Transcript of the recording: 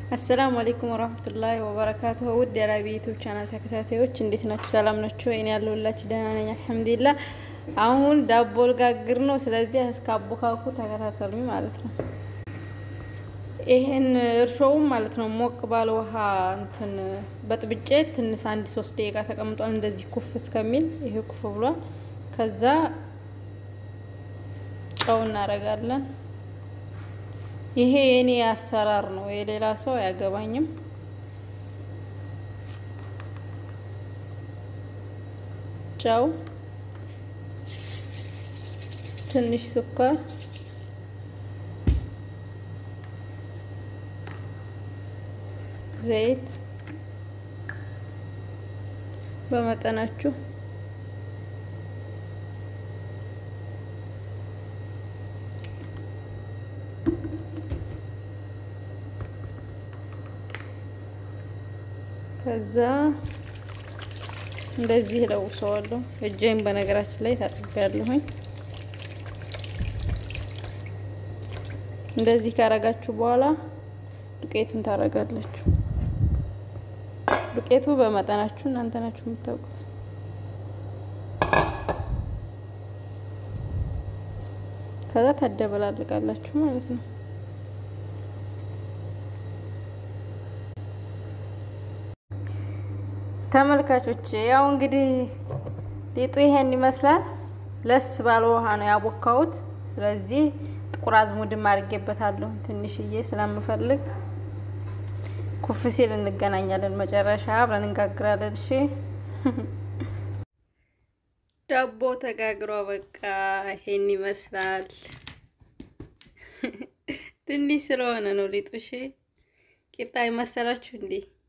አሰላሙ አለይኩም ወራህመቱላሂ ወበረካቱሁ ውድ የራቢ ዩቲዩብ ቻናል ተከታታዮች እንዴት ናችሁ? ሰላም ናችሁ? እኔ ያለሁላችሁ ደህና ነኝ አልሐምዱሊላህ። አሁን ዳቦ ልጋግር ነው። ስለዚህ እስካቦካኩ ተከታተሉኝ ማለት ነው። ይሄን እርሾው ማለት ነው ሞቅ ባለ ውሃ እንትን በጥብጬ ትንሽ 1-3 ደቂቃ ተቀምጧል። እንደዚህ ኩፍ እስከሚል ይሄ ኩፍ ብሏል። ከዛ ጨው እናረጋለን። ይሄ የኔ አሰራር ነው፣ የሌላ ሰው አያገባኝም። ጨው፣ ትንሽ ስኳር፣ ዘይት በመጠናችሁ፣ ከዛ እንደዚህ ለውሰዋለሁ። እጄን በነገራችን ላይ ታጥቤያለሁኝ። እንደዚህ ካረጋችሁ በኋላ ዱቄቱን ታረጋላችሁ። ዱቄቱ በመጠናችሁ እናንተ ናችሁ የምታውቁት። ከዛ ታደበላልቃላችሁ ማለት ነው። ተመልካቾች ያው እንግዲህ ሊጡ ይሄን ይመስላል። ለስ ባለ ውሃ ነው ያቦካሁት። ስለዚህ ጥቁር አዝሙድም አድርጌበታለሁ ትንሽዬ ስለምፈልግ። ኩፍ ሲል እንገናኛለን መጨረሻ አብረን እንጋግራለን። እሺ ዳቦ ተጋግሮ በቃ ይሄን ይመስላል። ትንሽ ስለሆነ ነው ሊጡ። እሺ ቂጣ ይመስላችሁ እንዴ?